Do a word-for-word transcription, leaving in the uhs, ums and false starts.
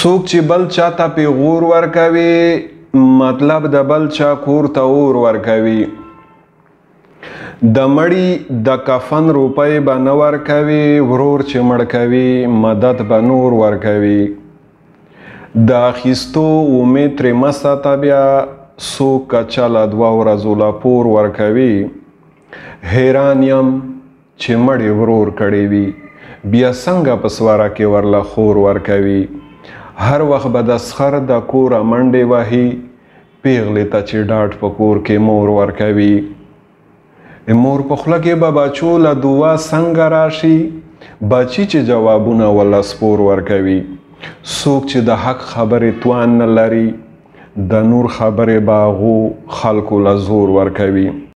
څوک چې بل چاته پیغور ورکوي مطلب د بل چا کور ته اور ورکوي. د مړي د کفن روپۍ به نه ورکوي، ورور چې مړ کوي مدد به نور ورکوي. د اخیستو امید ترې مه ساته بیا، څوک که چله دوه ورځو له پور ورکوي. حیران یم چې مړې ورور کړی وي بیا څنګه په سواره کې ورله خور ورکوي. هر وخت به د سخر د کوره منډې وهي، پیغلې ته چې ډاډ په کور کې مور ورکوي. مور په خوله کې به بچو له دعا څنګه راشي، بچي چې جوابونه ورله سپور ورکوي. څوک چې د حق خبرې توان نه لري، د نور خبرې به هغو خلکو له زور ورکوي.